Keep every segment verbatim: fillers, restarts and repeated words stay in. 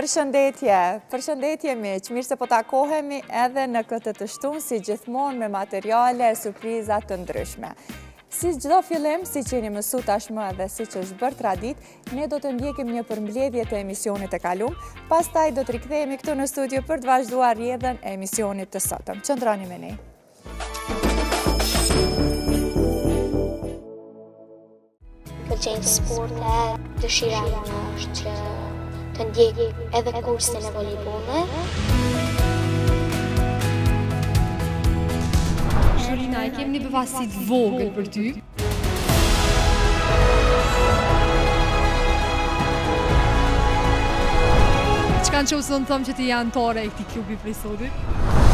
Përshëndetje, përshëndetje miq, mirë se po takohemi edhe në këtë të shtunë si gjithmonë me materiale e surprizat të ndryshme. Si çdo fillim, si që jeni mësu tashmë edhe si që është bërë tradit, ne do të ndjekim një përmbledhje të emisionit e kalum, pastaj do të rikthehemi këtu në studio për të vazhduar rrjedhën e emisionit të sotëm. Qëndroni me ne. Pëlqejnë sporte, dëshira ime është që të ndjek edhe kursin e volejbollit. Shurina, e kem një befasit vogël për ty. Çka në qovë së në thëmë që ti janë tore e këti klubi prej sotit?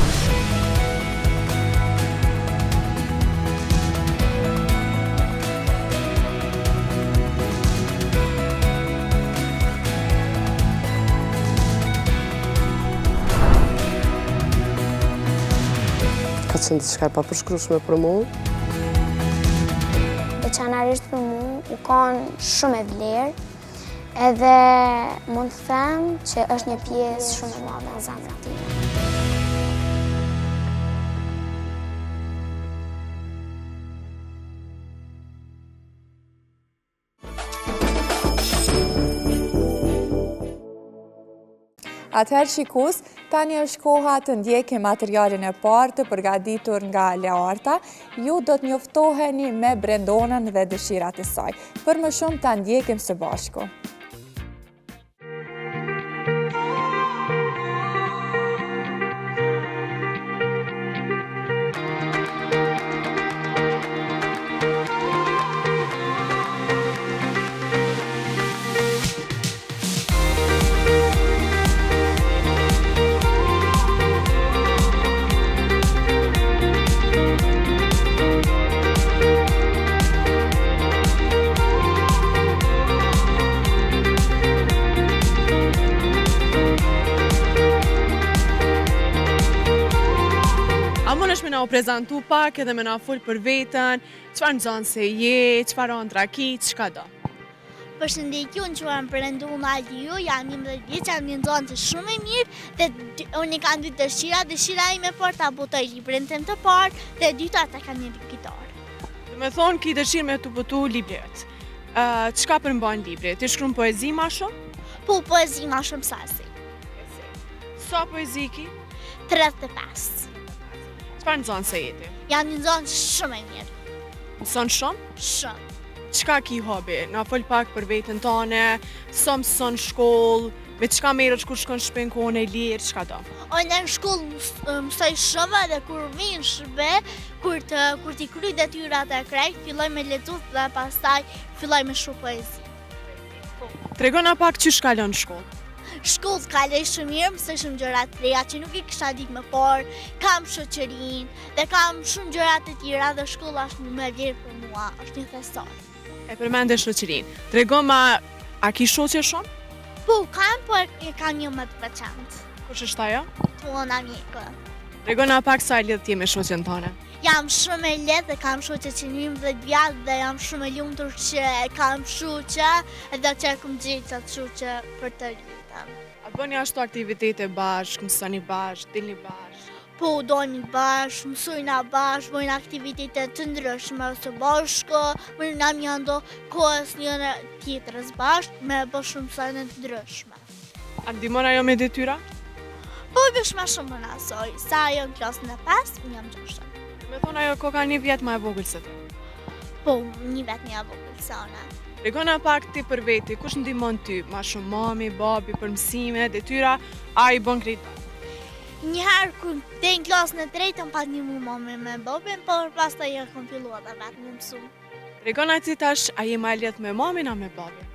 Ka qenë diçka e papërshkrueshme për mua. Veçanërisht për mua u kanë shumë e vlerë, edhe mund të them që është një pjesë shumë e madhe e zemrës time. Atëherë shikus, tani është koha të ndjekim materialin e parë të përgatitur nga Learta. Ju do të njoftoheni me Brendonën dhe dëshirat e saj. Për më shumë ta ndjekim së bashku. Me na u prezentu pak edhe me na full për vetën, qëfar në zonë se je, qëfar onë traki, qëka do? Përshëndetje, unë që më përëndu në alti ju, jam njëmbëdhjetë vjeç, jam një zonë të shumë e mirë, dhe unë i kanë dy dëshira, dëshira ime për ta botoj librin tim të parë, dhe dyta ta kanë një kitarë. Dhe me thonë ki dëshirë me të botu libret. Qëka përmban libri? Ti shkruan poezi ma shumë? Po, poezi ma shumë sasi. Sa poezi ki? tridhjetë e pesë. Qëfar në zonë se jeti? Jam një zonë shumë e mirë. Në zonë shumë? Shumë. Qëka ki hobi? Na fol pak për vetën tane, sa mëson shkollë, me qëka merët kur shkon shpen kohën e lirë, qëka do? Unë në shkollë mësoj shumë dhe kur vinë shbe, kur të kur t'i kryj detyrat e krejt, filloj me lexu dhe pastaj filloj me shkruaj poezi. Tregona pak që shkallon në shkollë. Shkollë kaloj shumë mirë, mësoj shumë gjërat të reja që nuk i kisha ditë më parë, kam shoqërinë dhe kam shumë gjërat të tjera dhe shkolla është më e vlerë për mua, është një thesor. E përmende shoqërinë. Trego ma, a ki shoqe shumë? Po, kam, por e kam një më të veçantë. Kush është ajo? Tuona mjekë. Tregona pak sa e lidh ti me shoqen tone. Jam shumë e lehtë dhe kam shoqe që njëmbëdhjetë vjeç dhe jam shumë e lumtur që kam shoqe edhe që kam gjetur atë shoqe për të rritën. A bëni ashtu aktivitete bashkë, mësoni bashkë, dilni bashkë? Po, doni bashkë, mësojna bashkë, bëjnë aktivitete të ndryshme së bashkë, bëjnë një ndo kohës njëra tjetrës bashkë, me bërë shumë sajnë të ndryshme. A ndihmon ajo me detyra? Po, bësh ma shumë më nasoj, sa ajo në klasën e pesë, unë jam gjashtë. Me thonë ajo ko ka një vjetë ma e vogël se të? Po, një vetë një e vogël se ona. Regona pak ti për veti, kush ndihmon ty? Ma shumë mami, babi, për mësime, detyra, a i bën krejt? Njëherë kur te në klasën e tretë, më pa një mu mami me babin, por pas ta jë kom filluar dhe vetë më mësu. Regona ti tash, a je ma lidh me mamin a me babin?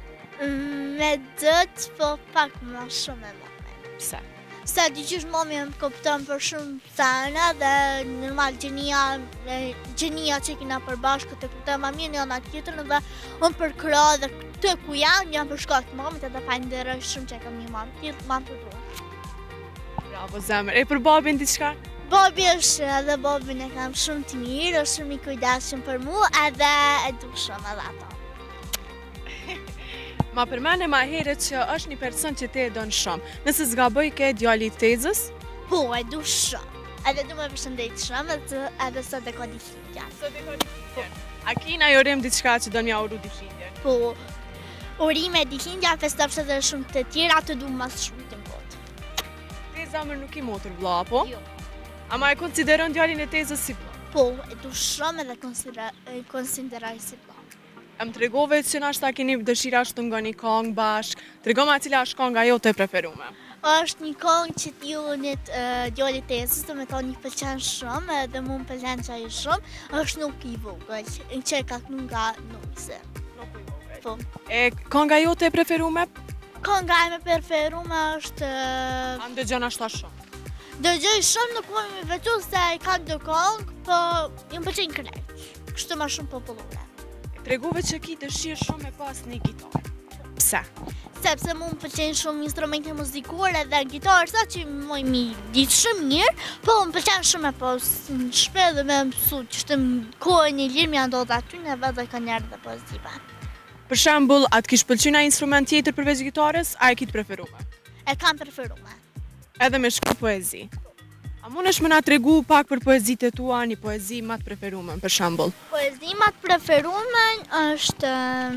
Me dëtë, po pak më shumë me mamin. Pse? Se dy qysh mami më kopton për shumë sene dhe normal gjenia, gjenia që kina përbashkë të kupton ma mirë një anë tjetër dhe unë përkra dhe këtë ku jam, jam për shkak të mamit edhe falenderoj shumë që kam një mamë tjetë, mamë të duhet. Bravo zemër, e për babin diçka? Babi është edhe babin e kam shumë të mirë, është shumë i kujdesshëm për mu edhe e du shumë edhe ato. Ma përmene ma herët që është një person që te e donë shumë. Nëse zgaboj ke djali tezës? Po, e du shumë. Edhe du me përshëndet shumë, edhe sot e ka ditëlindjen. Sot e ka ditëlindjen. A kina jo rem diçka që do mja uru ditëlindjen? Po, urime ditëlindja, festofshet dhe shumë të tjera të du mas shumë të mbotë. Te zamër nuk i motër vla, po? Jo. Ama e konsideron djalin e tezës si vla? Po, e du shumë edhe konsideraj si vla. E më tregove që nashta keni dëshira ashtu nga një kongë bashkë, tregome a cila është konga jote e preferume? është një kongë që t'junit djallit tezës, do me thonë një pëlqen shumë, edhe mu më pëlqen që ajo shumë, është nuk i vogël, që e ka kënu nga nujse. Nuk i vogël. Po. E konga jote e preferume? Konga e me preferume është... A më dëgjon ashta shumë? Dëgjoj shumë, nuk më me veçu se i ka dë kongë, po ju më pëlqen krejt, kështu ma shumë popullore. Tregove që ki dëshirë shumë me pas një gitarë. Pse? Sepse mu më pëlqen shumë instrumente muzikore dhe gitarë, sa që moj mi ditë shumë mirë, po më pëlqen shumë me pas në shpe dhe me mësu që shtë më kohë një lirë mi andodhe aty në vedhe ka njerë dhe pozitive. Për shembull, atë kish pëlqyna instrument tjetër përveç gitarës, a e ki të preferume? E kam preferume. Edhe me shkru poezi? A mund është më na tregu pak për poezit e tua, një poezi ma të preferume, për shembull? Poezi ma të preferume është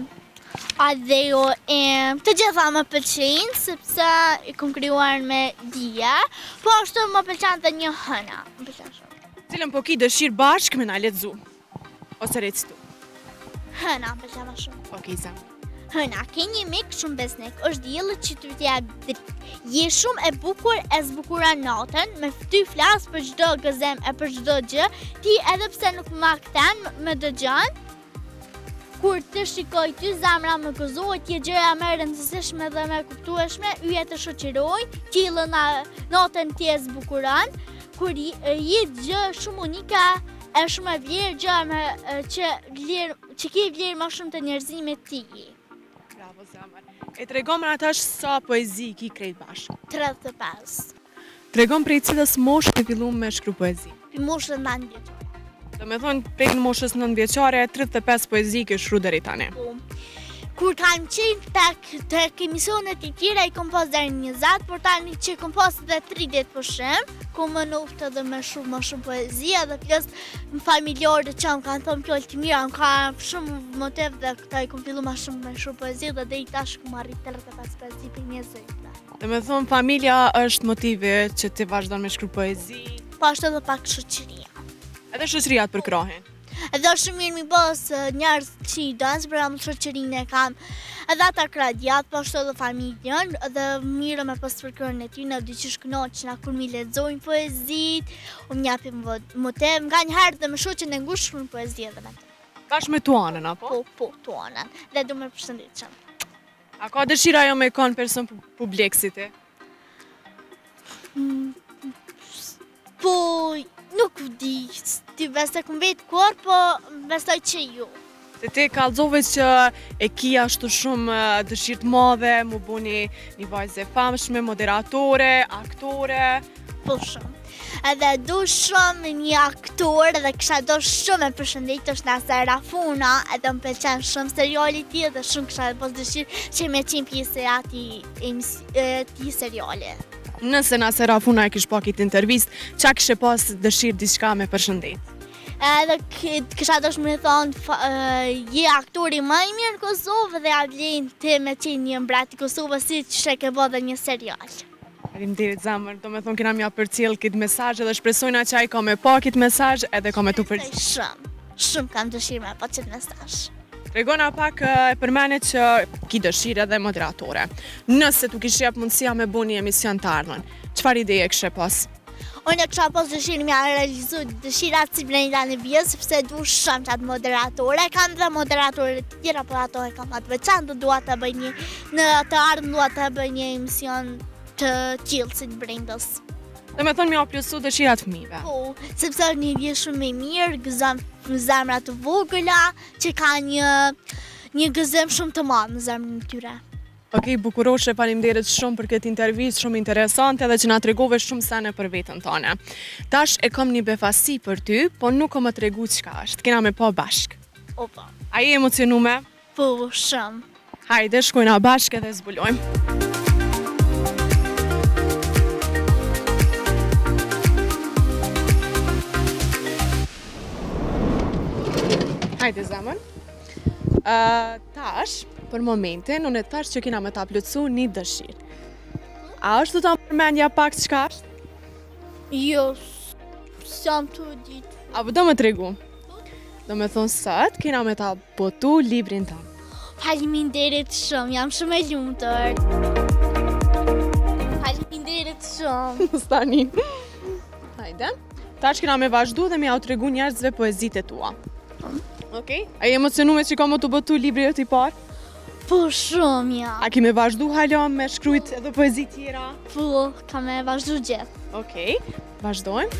adejo e të gjitha më pëlqejnë, sepse i kom krijuar me dije, po ashtu më pëlqen dhe një hëna, më pëlqen shumë. Cilën po ki dëshirë bashkë me na lexu, ose rectu? Hëna, më pëlqen më shumë. Po ki zemë. Hëna, ke një mik shumë besnik, është dielli që ty t'ja dritë. Je shumë e bukur e zbukura natën, me ty flasë për çdo gëzim e për çdo gjë, ti edhe pse nuk ma kthen me dëgjon, kur të shikoj ty zemra më gëzohet, je gjëja më e rëndësishme dhe më e kuptueshme, yjet të shoqërojnë, qiellin natën ti e zbukuron, kur je gjë shumë unike, e shumë e vlerë gjë me që vlerë, që ki vlerë më shumë të njerëzimit ti. Bravo zemër. E tregon më atash sa poezi ki krejt bashkë? tridhjetë e pesë. Tregon prej cilës moshë ke fillu me shkru poezi? Për moshën nëntë vjeçare. Do me thonë, prej në moshës nëntë vjeçare, tridhjetë e pesë poezi ke shkru deri tani. Kur kam qenë tek tek emisionet i tjera i kom pas deri njëzet, por tani që kom pas edhe tridhjetë për shemë, ku më noftë edhe me shumë më shumë poezia dhe plus më familjarët që më kanë thonë fjallë të mira, më ka shumë motiv dhe këta i kom fillu më shumë me shumë poezi dhe dhe i tash ku më arrit tridhjetë e pesë poezi për njëzet. Dhe me thonë, familja është motive që ti vazhdon me shkru poezi. Po ashtu edhe pak shoqëria. Edhe shoqëria të përkrahen. Edhe është shumë mirë mi bës njerëz që i dansë, për amë shoqërinë e kam edhe ata kradjat, po ashtu edhe familjen, edhe mirë me pas përkërën e ty, në dy që shkënoqna kur mi lexojnë poezit, u më japim motiv, nga njëherë dhe më shoqën e ngushtë në poezi edhe me të. Bash me tuanën, apo? Po, po, tuanën, dhe du me përshëndetshëm. A ka dëshira jo me konë person publik si ti? Po, nuk di, ti besoj ku vetë kur, po besoj që ju. Se ti kallëzove që e ki ashtu shumë dëshirë të madhe, mu bu një, një vajzë e famshme, moderatore, aktore. Po shumë. Edhe du shumë një aktor edhe kisha do shumë e përshëndet është nga Serafuna, edhe më pëlqen shumë seriali ti edhe shumë kisha e pos dëshirë që me qenë pjesë e ati ti seriali. Nëse nga Serafuna e kish pa këtë intervist, qa kishe pas dëshirë diçka me përshëndet? Edhe kisha dosh me thonë, je aktori më i mirë në Kosovë dhe a vlen ti me qenë një mbret i Kosovës si që she ke bë dhe një serial. Faleminderit zemër, do me thonë kena mja përcjell këtë mesazh edhe shpresojna që ai ka me pa këtë mesazh edhe ka me tu përcjell. Shumë, shumë kam dëshirë me pa këtë mesazh. Tregona pak e përmenet që ki dëshirë edhe moderatore. Nëse tu kish jep mundësia me bu një emision të ardhmen, çfarë ideje kishe pas? Unë e kisha pas dëshirë me realizu dëshirat si Brenda në bjes, sepse du shumë qatë moderatore. Kam dhe moderatore të tjera, po ato e kam atë veçantë, dua të bëj një, në të ardhmë dua të bëj një emision të tjilë si të Brendës. Dhe me thonë mi o plusu dëshirat fëmijëve. Po, sepse është një vje shumë e mirë, gëzëm zemra të vogëla, që ka një, një gëzëm shumë të madh në zemrën e tyre. Okej, bukuroshe, faleminderit shumë për këtë intervistë shumë interesante dhe që na tregove shumë sene për veten tonë. Tash e kam një befasi për ty, po nuk kam të tregu çka është. Kena me pa bashk. Opa. A je emocionume? Po, shumë. Hajde, shkojna bashkë dhe zbulojmë. Hajde zemën. Uh, tash, për momentin, unë e tash që kina me ta plëcu një dëshirë. A është të ta përmenja pak qka është? Jo, s'jam të ditë. Apo do me tregu? Do me thonë sët, kina me ta botu librin tanë. Faleminderit shumë, jam shumë e lumtur. Faleminderit shumë. Stani. Hajde. Tash kina me vazhdu dhe me au tregu njerëzve poezit e tua. Okej? A i emocionume që ka më të botu libri e t'i parë? Po shumë, ja. A ki me vazhdu hala me shkrujt edhe poezi tjera? Po, ka me vazhdu gjithë. Okej, vazhdojmë.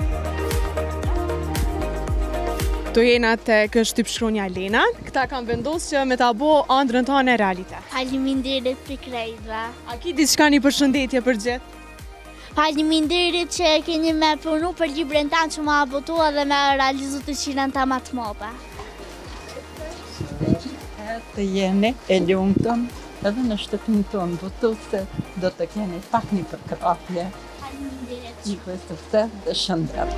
To jena të kështyp shkronja Lena. Këta kam vendosë që me ta bo andrën tonë e realitet. Faleminderit për krejtve. A ki diçka një përshëndetje për gjithë? Faleminderit që keni me punu për librin tanë që ma abotua dhe me realizu të qinën ta ma të mobe. Të jeni e lumëtëm edhe në shtëpinë tonë botuse do të keni pak një përkrahje. Faleminderit. Një kështëfte dhe shëndet.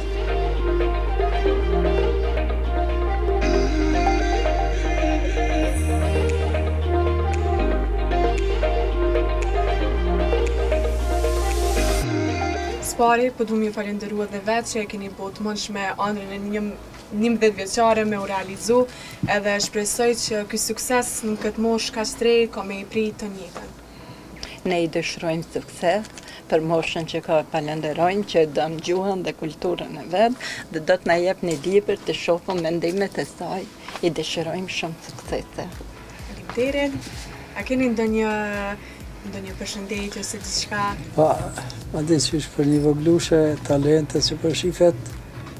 Spari, po du mi falenderu edhe vetë që e keni botë mundsh me andrën e një njëmbëdhjetë vjeçare me u realizu edhe shpresoj që ky sukses në këtë moshë kaq të re ka me i prit të njëjtën. Ne i dëshirojmë sukses për moshën që ka, falenderojmë që dëm gjuhën dhe kulturën e vetë dhe do të na jep një libër të shohim mendimet e saj. I dëshirojmë shumë suksese. Faleminderit. A keni ndonjë ndonjë përshëndetje ose diçka? Pa, ma di që është për një voglushe talente që për shifet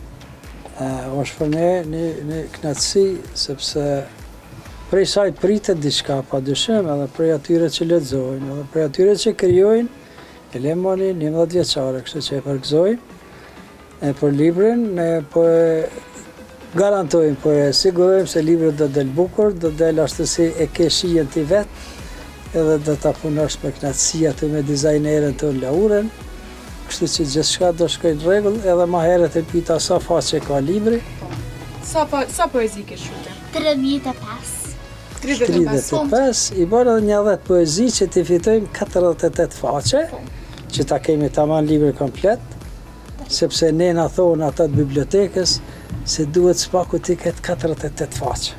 është për ne një, një knatësi, sepse prej saj pritet diçka pa dyshim edhe prej atyre që lexojnë, edhe prej atyre që krijojnë, e lemoni njëmbëdhjetë vjeçare, kështu që e përgëzojmë. E për librin, ne po e garantojmë, po e sigurojmë se libri do del bukur, do del ashtu si e ke shijen ti vetë, edhe do ta punosh me knatësi aty me dizajnerën tonë Lauren. Kështu që gjithçka do shkojnë në rregull, edhe ma herët e pyeta sa faqe ka libri. Sa po, sa poezi ke shkruar? tridhjetë e pesë. tridhjetë e pesë, i bërë edhe një dhjetë poezi që ti fitojmë katërdhjetë e tetë faqe, që ta kemi tamam libri komplet, sepse ne na thonë ata të bibliotekës se duhet spaku ti ketë katërdhjetë e tetë faqe.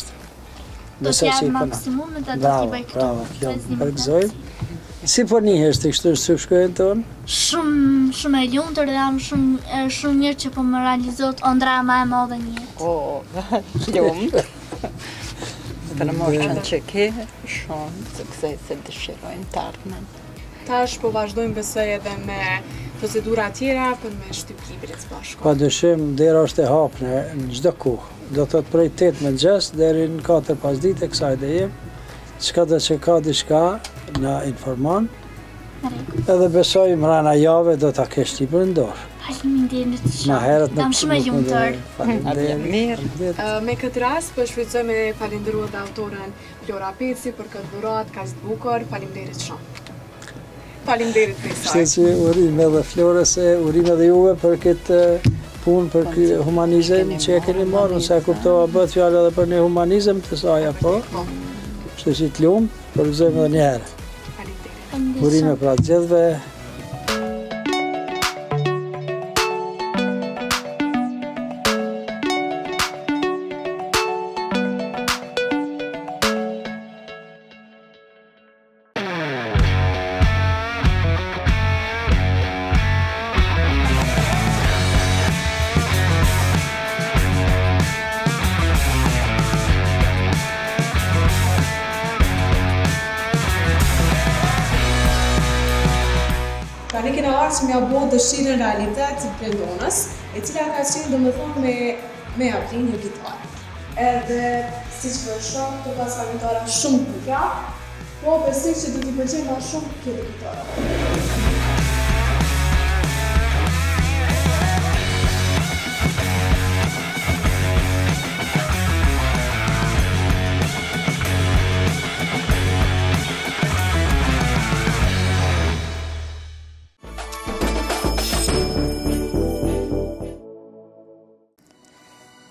Do të jetë maksimumet dhe do t'i bëj këtu. Bravo, bravo, përgëzojmë. Si po njëherë të kështu është shkojnë tonë? Shumë, shumë e lumtur dhe jam shumë, shumë mirë që po më realizot ëndra ma e madhe një jetë. O, lumë. Për moshën që ke, shumë suksese dëshirojnë të ardhmen. Tash po vazhdojmë besoj edhe me procedura tjera për me shtyp librit së bashku. Pa dyshim, dera është e hapur në çdo kohë. Do thotë prej tetë me gjastë deri në katër pasdite kësaj dhe jem. Çka do që ka diçka na informon. Edhe besoj mrena jave do ta kesh librin në dorë. Faleminderit shumë. Ma herët Jam shumë e lumtur. Faleminderit. Me këtë rast po shfrytëzoj me falenderoj dhe autoren Flora Peci për këtë dhuratë kaq të bukur. Faleminderit shumë. Faleminderit për saj. Kështu që urim edhe Florës, urim edhe juve për këtë punë, për këtë humanizëm që e keni marrë, se e kuptova bëhet fjalë edhe për një humanizëm të saj apo. Kështu që të lumë, përgëzojmë edhe një herë. Urime pra të gjithëve. Ne kena arë që mja bo dëshirën realitet të Bledonës, e cila ka qenë do më thonë me, me apri një gitarë. Edhe, si që për shumë, të pas ka gitara shumë bukra, po besoj që do t'i pëlqej ma shumë këtë gitara.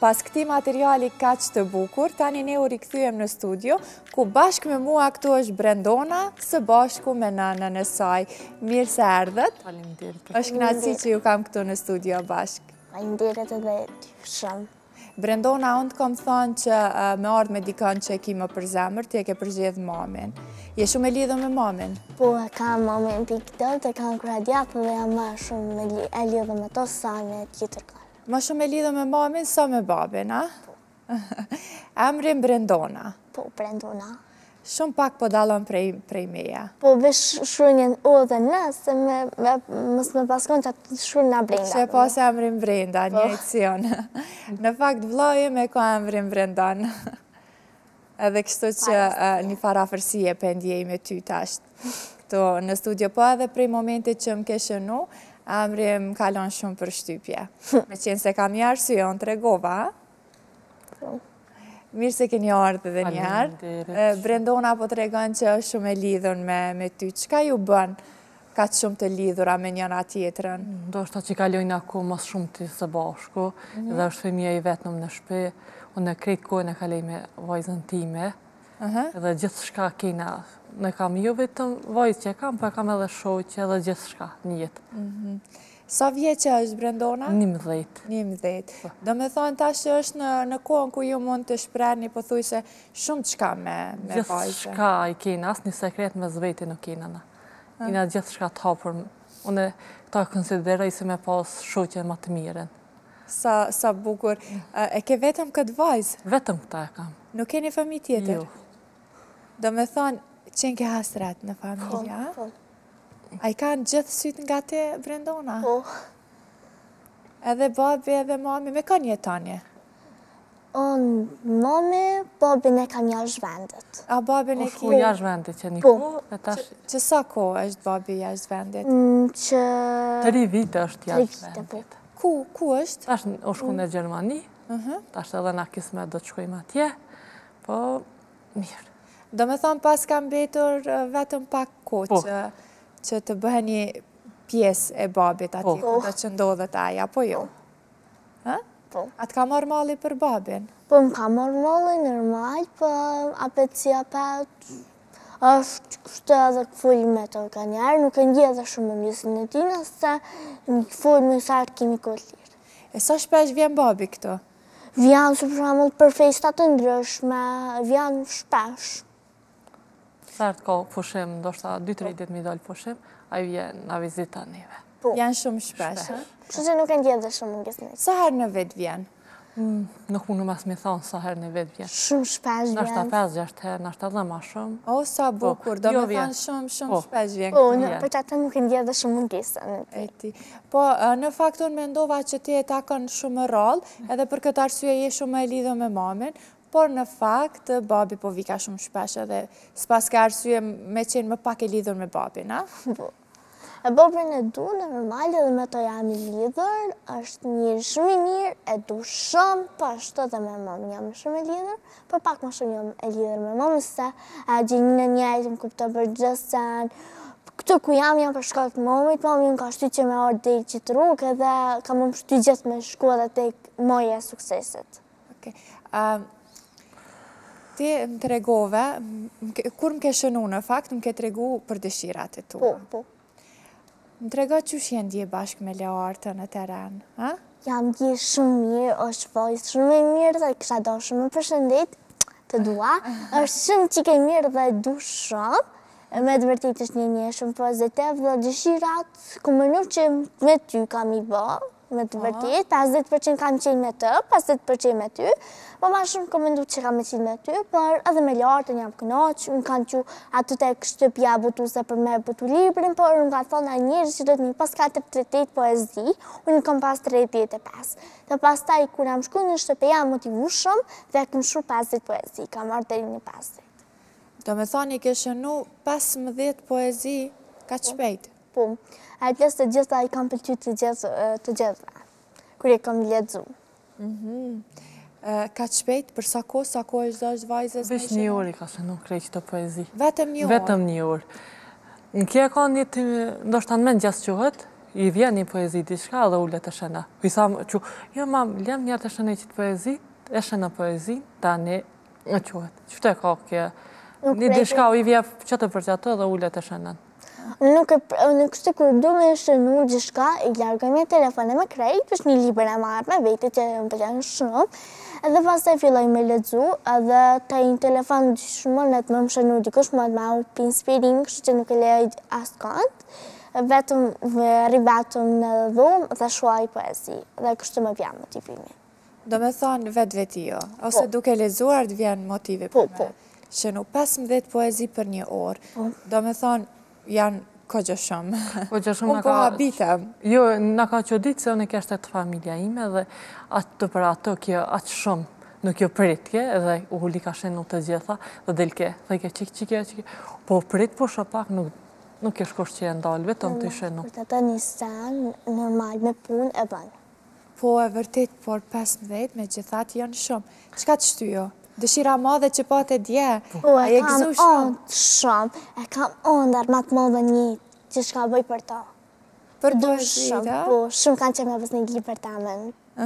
pas këtij materiali kaq të bukur, tani ne u rikthyem në studio, ku bashkë me mua këtu është Brendona, së bashku me nënën e saj. Mirë se erdhët. Faleminderit. Është kënaqësi që ju kam këtu në studio bashkë. Faleminderit edhe ty shumë. Brendona, unë të kom thonë që uh, me ardhë me dikën që e ki më për zemër, ti e ke përgjedh mamin. Je shumë e lidhur me mamin? Po, e kam mamin pikëtër, të kam kradjat dhe jam ma shumë me li, e lidhur me to sa me tjetër kanë. Ma shumë e lidhur me mamin sa me babin, a? Po. Emrin Brendona. Po, Brendona. Shumë pak po dalon prej, prej meja. Po, vesh shurënjën o dhe nësë, me, me, mës me paskon që atë shurën nga Brenda. Që pas emrin Brenda, një ecion. Në fakt, vlojë me ka emrin Brendan. Edhe kështu që uh, një farafërsi e pendjej me ty tash. Këto në studio, po edhe prej momentit që më ke shënu, emri më kalon shumë për shtypje. Me qenë se kam një arsye, unë të regova, ha? Mirë se keni ardhë dhe njëherë. Brendona po të regon që është shumë e lidhur me, me ty. Qëka ju bën ka të shumë të lidhura me njëra tjetërën? Do është ta që kalojnë ako mas shumë të së bashku, mm -hmm. dhe është femija i vetëm në shpe, unë e krejtë kohën e kalej me vajzën time, uh -huh. dhe gjithë shka kena, në kam jo vetëm vajzë që kam, pa kam edhe shoqë edhe gjithë shka një jetë. Mm -hmm. Sa vjeqe është Brendona? Njëmdhejt. Njëmdhejt. Do me thonë tash që është në, në kohën ku ju mund të shprehni po thuj se shumë qka me, me gjithë vajzë. Gjithë shka i kena, asë një sekret me zveti nuk kena na. Kena gjithë shka të hapër. Unë ta konsideroj se me pas shoqe më të miren. Sa, sa bukur. E ke vetëm këtë vajzë? Vetëm këta e kam. Nuk keni fëmijë tjetër? Jo. Do me thonë, qenë ke hasret në familja? Po, po. A i kanë gjithë sytë nga te, Brendona? Po. Edhe babi edhe mami, me kanë jetanje? Unë, mami, babin e kanë jashtë vendet. A babin e ki? Shku jashtë vendet që një Po. kohë, tash... Që sa kohë është babi jashtë vendet? Mm, që... Tri vite është jashtë vite, po. vendet. Ku, ku është? Tash o shku në Gjermani, tash edhe na kismet do të shkojmë atje, po mirë. Do me thonë pas kam betur vetëm pak kohë që... që të bëheni pjesë e babit ati, ku të që ndodhët aja, po jo? Po. A të ka marrë mali për babin? Po, më ka marrë mali normal, po apet si apet është kështë edhe këfull me të organiarë, nuk e një edhe shumë më njësën e tina, se një këfull me sartë kimi këtë lirë. E sa shpesh vjen babi këto? Vjen, së përshamull, për fejstat të ndryshme, vjen shpesh. Sartë ka pushim, ndoshta dy tre ditë mi dalë pushim, a i vjen na vizita neve. Janë shumë shpesh, ha? Kështu që nuk e ndjetë dhe shumë më gjesnit. Sa herë në vetë vjen? Nuk mundu mas mi thonë sa herë në vetë vjen. Shumë shpesh vjen. Nashta pesë gjashtë herë, nashta dhe ma shumë. O, sa bukur, do me thonë shumë, shumë shpesh vjen. Po, për që atë nuk e ndjetë dhe shumë më gjesnit. Po, në fakt unë mendova që ti e takon shumë rallë, edhe për këtë arsye je shumë e lidhur me mamin, por në fakt, babi po vika shumë shpesh edhe s'pas ka arsye me qenë më pak e lidhur me babin, a? Po. E babin e du në normal edhe me to jam i lidhur, është një shumë i mirë, e du shumë, po ashtu edhe me mamë jam shumë e lidhur, por pak më shumë jam e lidhur me mamë, se gjeni në njëjtë më kupto për gjësen, këtu ku jam jam për shkak të mamit, mami më ka shty që me orë dhe i qitë rrugë edhe ka më më shty gjithë me shku edhe të moje e suksesit. Ti më të regove, kur më ke shënu në fakt, më ke të regu për dëshirat e tua. Po, po. Më të rego që shenë dje bashkë me Leartë në teren, ha? Jam dje shumë mirë, është vojtë shumë e mirë dhe kësha do shumë më përshëndet të dua. është shumë qike mirë dhe du shumë. Me të vërtit është një një shumë pozitiv dhe dëshirat, ku më nuk që me ty kam i bë, me të vërtit, pesëdhjetë përqind kam qenë me të, pesëdhjetë përqind me ty, po ma shumë kam mendu që kam qenë me ty, por edhe me Lartën jam kënaq, unë kanë që aty të shtëpja butuse për me butu librin, por unë ka thonë a njerë që do të një pas katër tridhjetë poezi, unë kam pas tridhjetë e pesë. Dhe pas taj, kur jam shku në shtëpe, jam motivu shumë dhe kam shru pesëdhjetë poezi, kam marrë deri në pesëdhjetë. Do me thoni ke shënu pesëmbëdhjetë poezi, ka të shpejt? Po, a e pjesë të gjitha i kam pëlqy të gjitha, kër i kam ledzu. Ka të shpejt, për sa ko, sa ko është dhe është vajzës? Vesh një orë i ka shënu krejtë të poezi. Vetëm një orë? Vetëm një orë. Në kje ka një të, ndoshta në mend gjasë quhet, i vjen një poezi diçka dhe ullet e shena. I thamë, që, jo mam, lem një të shena që të poezi, e shena poezi, tani, në quhet. Qëftë e ka kje? Një diçka u i vje që të për që atë dhe ullet e shena. Nuk është kur du me shënu gjithka, i largoj me telefone me krejt, është një liber e marrë me vete që më përgjenë shumë, edhe pas të filloj me ledzu, edhe të i në telefon shumonet më më shënu dikush më të ma u për inspirim, kështë që nuk e lejoj asë kont, vetëm ribatëm në dhumë dhe shuaj poezi, dhe kështë më vjam motivimi. Do me thonë vetë veti jo, ose duke ledzuar të vjen motive për me shënu pesëmbëdhjetë poezi për një orë, do me thonë janë këgjë shumë. Unë po habitem. Jo, në ka që ditë se unë e kështë të familja ime dhe atë të për ato kjo atë shumë nuk jo pritje dhe u huli ka shenë të gjitha dhe delke, dhe ke qik qikja qikja, po prit po shopak nuk e shkosh që e ndalë, vetëm të shenë. Për të të një sen, normal, me pun e bënë. Po e vërtit, por pesëmbëdhjetë me gjithat janë shumë. Qka të shtyjo? Dëshira madhe që po të dje, a e gëzu shumë? E kam ondë shumë, e kam ondër ma të madhe një që shka bëj për ta. Për poezit, a? Po, shumë kanë që me vës një gjë për ta men.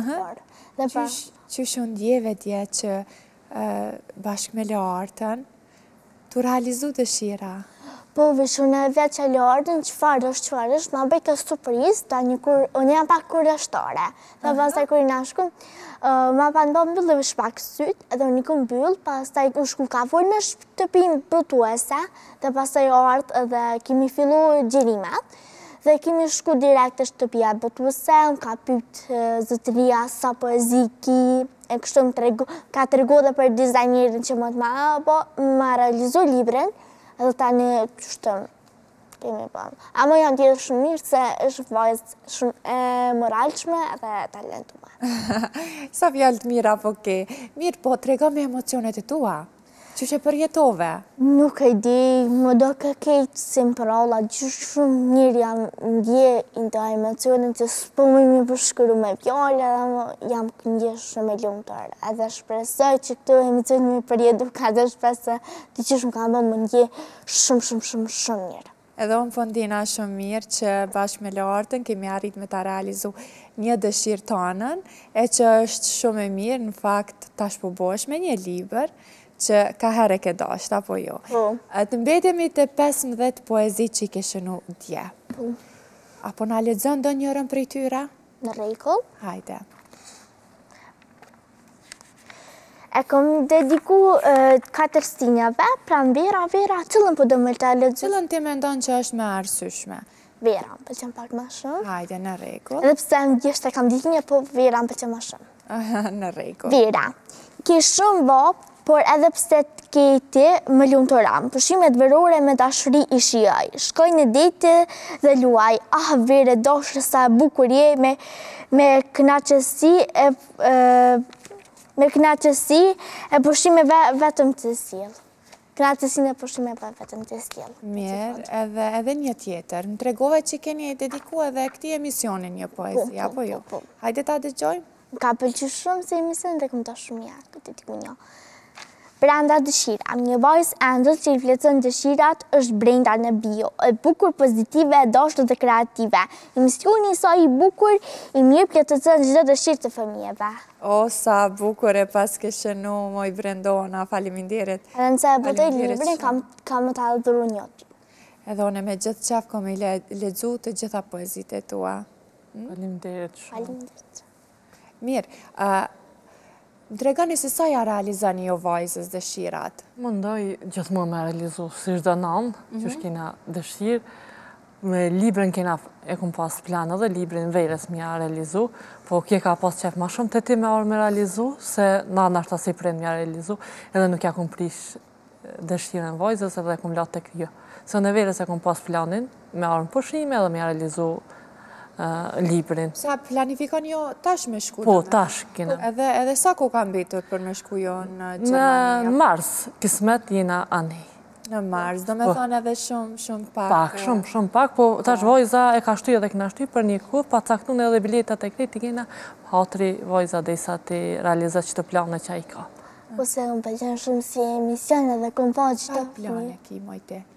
Që shumë djeve dje që bashkë me lartën, të realizu dëshira? Po, vishun e vetë që lartën, që farë është, që farë është, ma bëj të surpriz, ta një kur, unë jam pak kurioshtare. Dhe pas taj kur i nashku, ma pa në bëmë mbyllë dhe shpak sytë, edhe unë i ku mbyllë, pas taj u shku ka full në shtëpim bëtuese, dhe pas taj artë edhe kemi fillu gjerimet, dhe kemi shku direkt të shtëpia bëtuese, unë ka pytë zëtëria sa poezi ki, e kështu ka të regu dhe për dizajnerin që më të ma, po ma realizu librin, edhe ta një qështëm kemi bëmë. A më janë tjetë shumë mirë se është vajzë shumë e moralshme edhe talentume. Sa fjallë të mira po ke. Mirë po, të rega me emocionet e tua. Që që përjetove? Nuk e di, më do ke kejtë si më përalla, gjithë shumë mirë jam ndje në të emocionet që s'po më mi përshkru me fjallë, edhe jam këndje shumë e lumë tërë. Edhe shpresoj që këtu emocionet me përjetu ka dhe shpresoj të që shumë ka më më ndje shumë, shumë, shumë, shumë mirë. Edhe unë fondina shumë mirë që bashkë me lartën kemi arrit me ta realizu një dëshirë tonën, e që është shumë e mirë, në fakt tash po bosh me një liber, që ka herë ke dasht, apo jo. Të mbetemi të pesëmbëdhjetë poezi që i ke shënu dje. Apo na lexon do njërën prej tyra? Në rregull. Hajde. E kom dediku katër stinjave, pra në vera, vera, cëllën po do me të lexoj? Cëllën ti mendon që është me arsyeshme? Vera, më pëlqen pak më shumë. Hajde, në rregull. Edhe pse më gjithë e kam dihnje, po vera më pëlqen më shumë. Në rregull. Vera. Ke shumë vop, por edhe pse të keti më lumë të ramë. Pushimet verore me dashuri i shiaj. Shkoj në dete dhe luaj. Ah, vere, doshë sa bukur je me knaqësi e me knaqësi e pushimeve vetëm të sjellë. Knaqësinë e pushimeve vetëm të sjellë. Mirë, edhe një tjetër. Më tregove që keni dediku edhe këtij emisionin një poezi, apo jo? Hajde ta dëgjojmë. Ka pëlqyer shumë se emisionin dhe kam dashur shumë ja këtë dediku një. Brenda dëshira, një vajzë ëndës që i fletëson dëshirat është brenda në bio, e bukur, pozitive, e dashur dhe kreative. Emisioni i saj i bukur i mirë plotëson çdo dëshirë të fëmijëve. O, sa bukur e pas ke shënu, moj Brendona, faleminderit. Edhe nëse e botoj librin, kam të adhuru njot. Edhe une me gjithë qaf kom i lexu të gjitha poezit e tua. Faleminderit shumë. Faleminderit. Mirë, më tregoni se sa ja realizani jo vajzës dëshirat? Mundoj gjithmonë me realizu, si shdo nanë, që shkina dëshirë. Me librin kena e kum pas plan edhe librin verës me ja realizu, po kje ka pas qef ma shumë të ti me orë me realizu, se na nashta si prind me ja realizu, edhe nuk ja kum prish dëshirën vajzës edhe kum latë të kjo. Se në verës e kum pas planin me orë në pushime edhe me ja realizu librin. Sa planifikon jo tash me shku? Po, tash kena. Edhe sa ku ka mbetur për me shku jo në Gjermania? Në mars, kismet jena ani. Në mars, do me thonë edhe shumë, shumë pak? Pak, shumë, shumë pak, po tash vojza e ka shty edhe këna shty për një kohë, pa caktun edhe biletat e kreti kena, hatri vojza dhe isa të realizat që të plane që a i ka. Po se më përgjën shumë si emision edhe kom pa që të plane ki, mojte?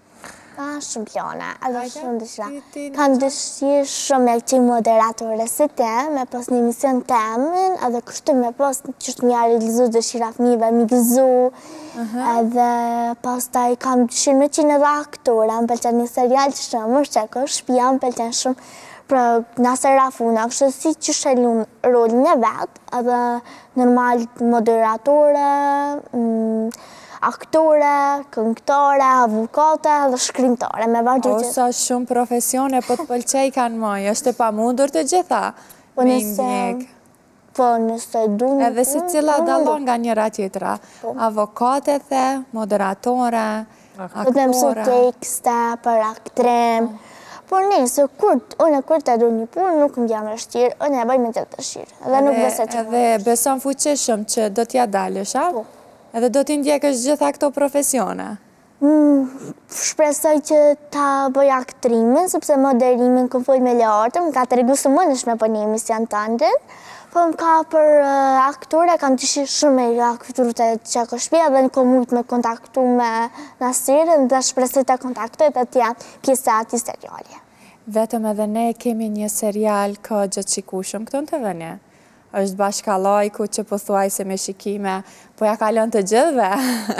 Ka shumë plana, edhe shumë dëshira. Kam dëshirë shumë me qenë moderatore si te, me pas një emision temën, edhe kështu me pas që është mja realizu dëshira fëmijëve, mi gëzu, edhe pas taj kam dëshirë me qenë edhe aktora, më pëlqen një serial shumë, është që ko shpia, më pëlqen shumë, për Nasër Rafuna, kështu si që shelun rolin e vetë, edhe normal moderatore, aktore, këngëtore, avukate dhe shkrimtare. O, sa shumë profesione, po të pëlqej kanë moj, është e pa mundur të gjitha me ndjek. Po, nëse du një... Edhe se cila dalon nga njëra tjetra. Avokate the, moderatore, aktore. Dhe mësu tekste për aktrim. Por nëse, unë kur të du një punë, nuk më jam rështirë, unë e bëj me të të shirë. Edhe beson fuqishëm që do t'ja dalësh, a? Edhe do t'i ndjekësh gjitha këto profesione? Shpresoj që ta bëj aktrimin, sepse moderimin këm full me leartë, më ka të regu së më nëshme për një emision të ndën, po më ka për aktore, kam të shirë shumë e akturët e Qeko Shpia dhe në kom mujtë me kontaktu me Nasirën dhe shpresoj të kontaktoj dhe t'ja pjesë ati seriali. Vetëm edhe ne kemi një serial ka gjithë qikushëm këto në të vënje. është bashkalojku që po thuaj se me shikime, po ja kalon të gjithve.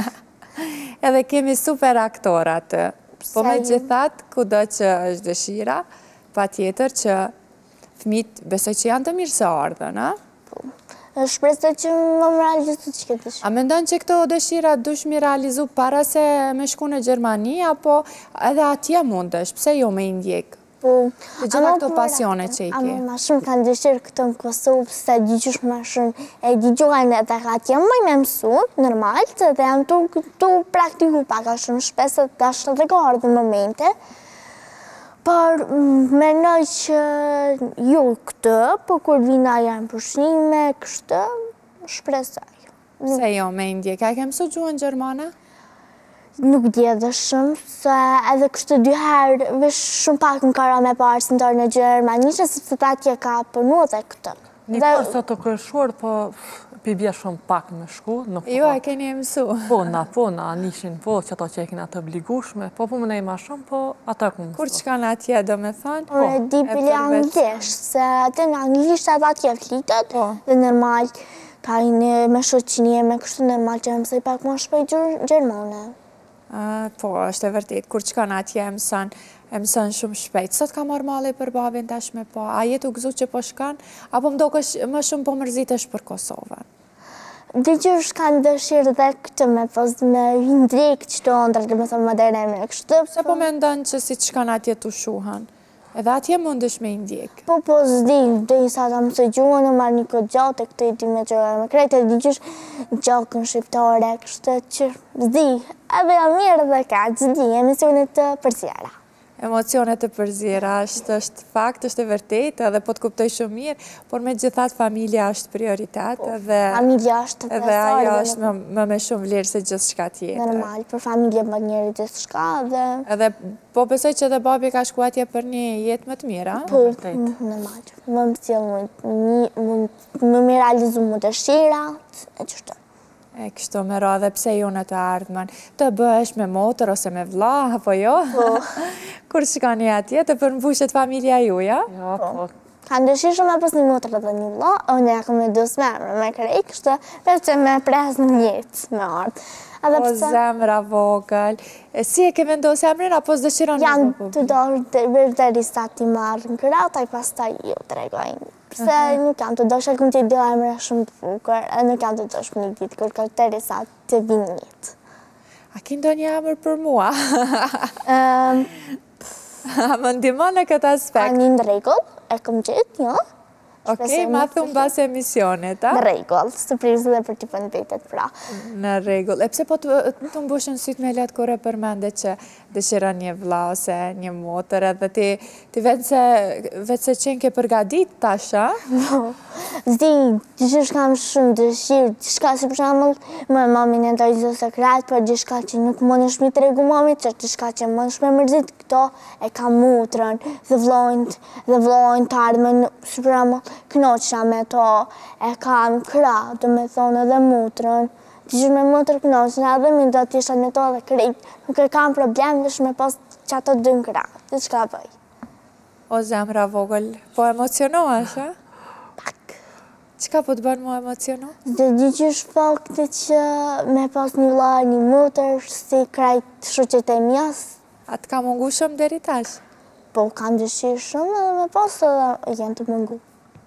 Edhe kemi super aktorat. Po me gjithat, ku do që është dëshira, pa tjetër që fëmit besoj që janë të mirë se ardhën, a? Shpresoj që më më realizu që këtë dëshira. A mendon që këto dëshira dush mi realizu para se me shku në Gjermani, apo edhe atje mundesh, pse jo me indjek? Të gjitha këto pasione që i ki. Ama ma shumë kanë dëshirë këto në Kosovë, se digjush ma shumë e digjuhajnë edhe ka atje më me mësu, normal, dhe jam tu praktiku paka shumë shpeset, dhe ashtë dhe ka ardhë momente, por menoj që ju këtë, po kur vina janë përshnime, kështë, shpresoj. Se jo me indje, ka ke mësu gjuhën Gjermane? Nuk dje dhe shumë, se edhe kështë dy herë, vesh shumë pak në kara me parë së në tërë në Gjermanishe, sepse ta tje ka përnu dhe këtë. Një kërë së të kërëshuar, po pibje shumë pak me shku. Jo, e keni e mësu. Po, na, po, na, nishin, po, që ato që e kena të obligushme, po, po më nej ma shumë, po, ato e ku mësu. Kur që kanë atje, do me thonë? Po, e di pili anglisht, se atë në anglisht atë atje flitet, dhe normal, ka një me shoqinie, me kështë normal që mësoj pak ma shpejt Gjermane. Po, është e vërtit, kur që kanë atje e mësën, e mësën shumë shpejt. Sot ka marrë mali për babin tashme po, a jetu gëzu që po shkan, apo më do kësh më shumë po mërzitesh për Kosovën? Dhe që është kanë dëshirë dhe këtë me pos me hindrik që të ondrë, dhe me thonë moderne me kështë. Se po me ndonë që si që kanë atje të shuhan? Edhe atje mundesh me indjek? Po, po, zdi, dhe i sa ta mësë gjuhën, në marrë një këtë gjatë, e këtë i ti me qërë me krejtë, e di qësh gjakën shqiptare, kështë që zdi, edhe a mirë dhe ka, zdi, emisionet të përzjera. Emocionet të përzjera, është është fakt, është e vërtet, edhe po të kuptoj shumë mirë, por me gjithat familja është prioritet, edhe... Familja është të Edhe ajo është më me shumë vlerë se gjithë shka tjetër. Normal, për familje më njëri gjithë shka, dhe... Edhe, po besoj që edhe babi ka shku atje për një jetë më të mira? Po, normal, më më cilë më më realizu më të shirat, e qështë. E kështu me ra dhe pse ju në të ardhman, të bëhesh me motër ose me vla, apo jo? Po. Kur shkani atje, të përmbushet familja ju, ja? Ja, po. Kanë dëshirë shumë e pas një motër dhe një vla, o një akë me dus memre, me krej, kështë, për që me pres në njëtë me ardhë. O zemra vogël, si e ke vendosë emrin, apo së dëshiron një vogël? Janë të dorë të bërë të risat të marrë në kërataj, pas ta ju të regojnë. Përse nuk jam të doshë, këmë të i do emre shumë të fukër, nuk jam të doshë për një ditë, kërë kërë të risat të vinë njëtë. A ki ndo një emër për mua? A më ndimon në këtë aspekt? A një në regull, e këmë gjithë, jo? Okej, ma thumë basë emisionet, a? Në regull, surprizë dhe për t'i pëndetet pra. Në regull. E pse po të mbushën sytë me letë kore përmende që dëshiron një vla ose një motër, edhe ti vetë se qenë ke përgadit tash, a? Zdi, gjithë kam shumë dëshirë, gjithë si për shamëll, më e mami në ndoj zë sekret, për gjithë që nuk më në shmi të regu mami, që gjithë që më në shme mërzit, këto e ka motrën dhe vlojnë, dhe vlojnë të ardhmen, si për shamëll, knoqa me to, e kam kra, do me thonë edhe motrën, gjithë me motrë knoqa, edhe mi do t'isha me to dhe krejt, nuk e kam problem, dhe shme pas që ato dënë kra, të shka bëj. O zemra vogël, po emocionohesh, a? Pak. Qka po të bënë mu emociono? Dhe di që shfakte që me pas një la një motër si krajt shoqet e mjas. A të ka mungu shumë deri tash? Po, kam dëshirë shumë edhe me pas edhe jenë të mungu.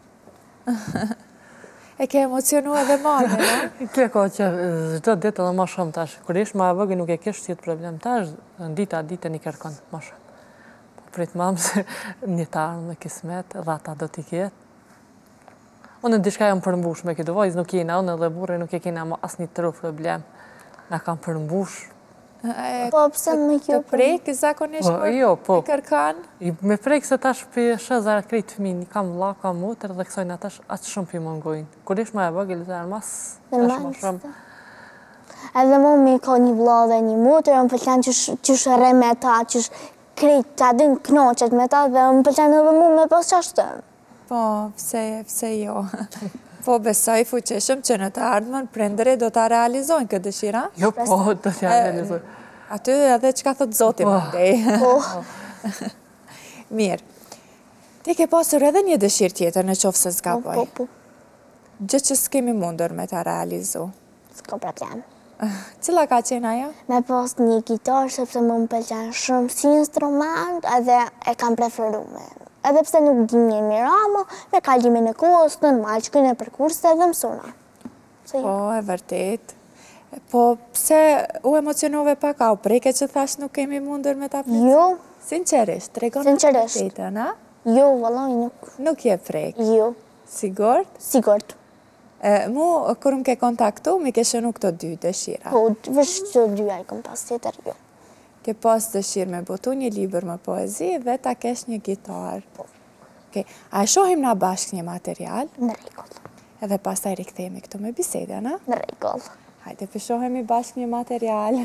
E ke emocionu edhe mame, no? Kjo ka që çdo ditë edhe më shumë tash. Kur ish ma e vogël nuk e kish si problem tash, në dita ditën i kërkon më shumë. Po prit mamë se një të armë me kismet, edhe ata do t'i ketë. Unë në diçka jam përmbush me këtë vajzë, nuk jena, unë edhe burri nuk e kena ma asë një tërë problem. Na kam përmbush. Po, pëse me kjo Të prejkë zakonisht kur Jo, po. i kërkan? Me prejkë se tash për shëzar krejtë fëmin, kam vlla, kam motër dhe kësojnë atash atë shumë për mongojnë. Kur ish ma e vogël dhe mas, tash më shumë. Edhe mu mi ka një vlla dhe një motër, më pëlqen që shëre me ta, që krejtë që adin knoqet me ta dhe më pëlqen edhe mu me pas qashtëm. Po, pse, pse jo. Po besoj fuqeshëm që në të ardhmen prindërit do të realizojnë këtë dëshira? Jo, po, do të realizojnë. Aty edhe që ka thot zoti më ndej. Po. Mirë. Ti ke pasur edhe një dëshirë tjetër në qofë se zgaboj. Po, po. Gjë që s'kemi mundur me të realizu. S'ka problem. Cila ka qenë ajo? Me pas një gitar, sepse më më pëlqen shumë si instrument, edhe e kam preferu me. Edhe pse nuk di një mira, ama me kalimin e kohës, normal që këne për kurse dhe mësuna. Po, e vërtet. Po, pse u emocionove pak, a u preke që thash nuk kemi mundur me ta plëcu? Jo. Sinqerisht, tregon Sinqerisht. në vërtetën, a? Jo, vëllaj, nuk. Nuk je prek? Jo. Sigurt? Sigurt. Mu, kur më ke kontaktu, mi ke shënu këto dy dëshira? Po, vësh që dy a i kom pas tjetër, jo. Ke pas dëshirë me botu një libër më poezi dhe ta kesh një gitar. A e shohim na bashkë një material? Në rregull. Edhe pas ta i rikthehemi këtu me biseda, na? Në rregull. Hajde, përshohemi bashkë një material.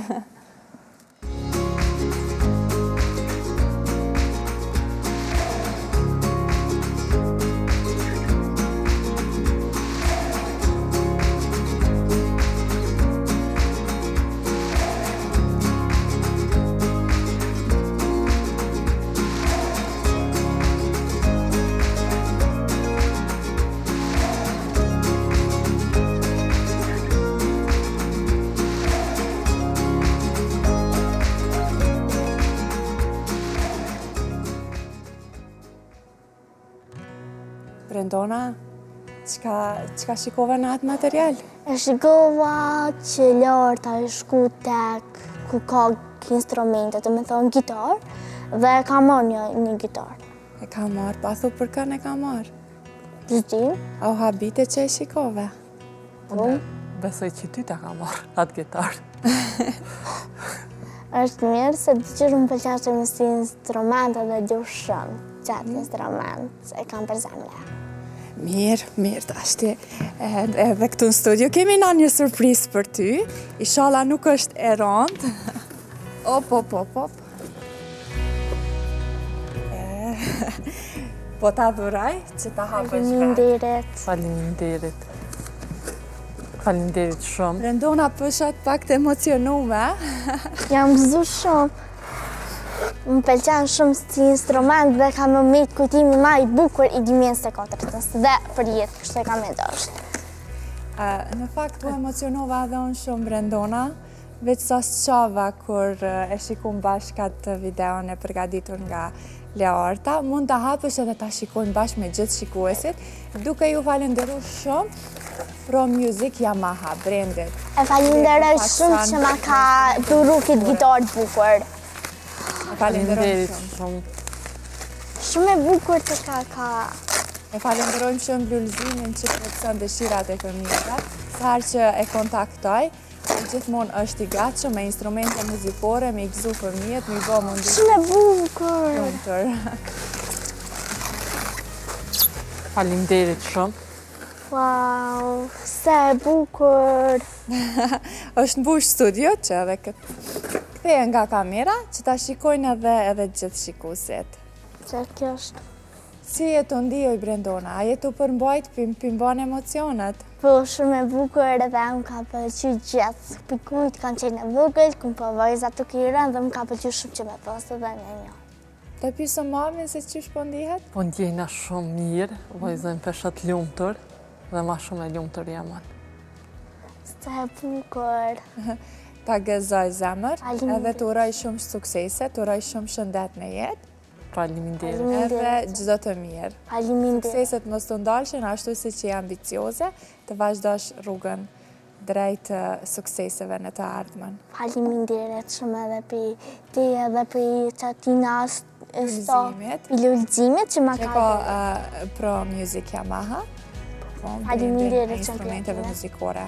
Brendona, qka shikova në atë material? E shikova që larta e shku tek ku ka instrumentet, të me thonë gitar, dhe e ka marrë një, një gitar. E ka marrë, pa thu për kën e ka marrë? Zdim. A u habite që e shikove? Po. Besoj që ty ta ka marrë atë gitar. Është mirë se di që shumë pëlqashtë me si instrument edhe du shumë që atë instrument e kam për zemre. Mirë, mirë, të ashti. Edhe këtu në studio kemi na një surprizë për ty. Inshallah nuk është e rëndë. Op, op, op, op. Po ta dhuraj që ta hapësh vetë. Faleminderit. Faleminderit. Faleminderit shumë. Brendona pëshat pak të emocionume. Jam gëzu shumë. Më pëlqen shumë si instrument dhe kam më mitë kujtimi ma i bukur i dy mijë e katërt dhe për jetë, kështë e kam e dështë. Në fakt, u emocionova edhe unë shumë, Brendona, veç sa s'qava kur e shikun bashkat videon e përgaditur nga Leorta, mund të hapësh edhe ta shikojnë bashkë me gjithë shikuesit, duke ju falenderu shumë Pro Music Yamaha, brendet. E falenderoj shumë që ma ka duru këtë gitarë bukur. Falenderojmë shumë. Shumë e bukur të ka ka. E falenderojmë shumë Lulzimin që përëtësën dëshirat e fëmijëve, sa herë që e kontaktoj, gjithmonë është i gatshëm me instrumente muzikore, me i gëzu fëmijët, me i bo mundi. Shumë e bukur. Falenderit shumë. Wow, se e bukur. është mbush studio që edhe këtë ktheje nga kamera, që ta shikojnë edhe edhe gjithë shikuesit. Që kjo është. Si e të ndijoj, Brendona? A jetu përmbajt pëmbon emocionet? Po shumë e bukur edhe më ka pëlqy gjithë. Pikujt kanë qenë e vogël, ku po vajzat të kirën dhe më ka pëlqy shumë që me pasë dhe në një. Të pisë mamin se qysh po ndihet? Po ndjejna shumë mirë, vajzën peshat lumëtër dhe ma shumë e lumëtër jamën. Së e bukur. Ta gëzoj zemër, edhe të uroj shumë suksese, të uroj shumë shëndet në jetë. Faleminderit. Edhe gjdo të mirë. Faleminderit. Sukseset mos të ndalshin, ashtu si që je ambicioze, të vazhdosh rrugën drejt sukseseve në të ardhmen. Faleminderit shumë edhe për ti edhe për qatina Lullëzimit. Për lullëzimit që ma ka... Që ko Pro Music Yamaha. Faleminderit shumë për instrumenteve muzikore.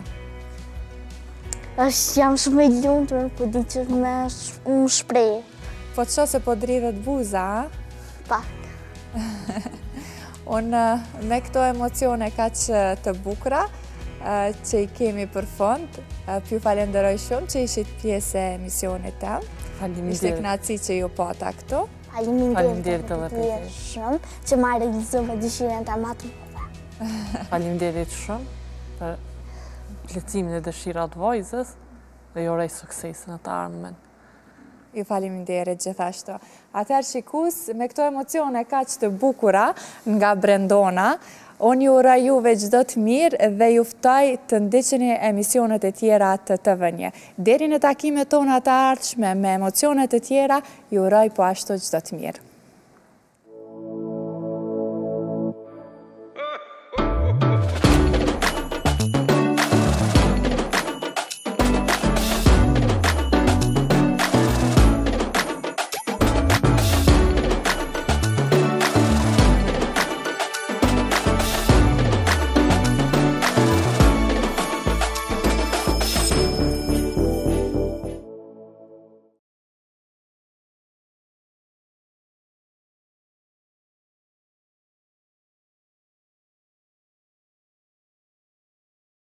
është jam shumë e lumtur, po di që me më shprej. Po të shoh se po dridhet buza, a? Pak. Unë me këto emocione kaq të bukura që i kemi për fond, ju falenderoj shumë që ishit pjesë e emisionit tëm. Faleminderit. Ishte kënaqësi që ju pata këtu. Faleminderit edhe për shumë që ma realizove dëshirën të matë mëve. Faleminderit shumë për plëcimin e dëshirat vajzës dhe ju uroj sukses në të ardhmen. Ju faleminderit gjithashtu. Atëherë shikus, me këto emocione kaq të bukura nga Brendona, unë ju uroj juve çdo të mirë dhe ju ftoj të ndiqni emisionet e tjera të T V një. Deri në takimet tona të ardhshme me emocione të tjera, ju uroj po ashtu çdo të mirë.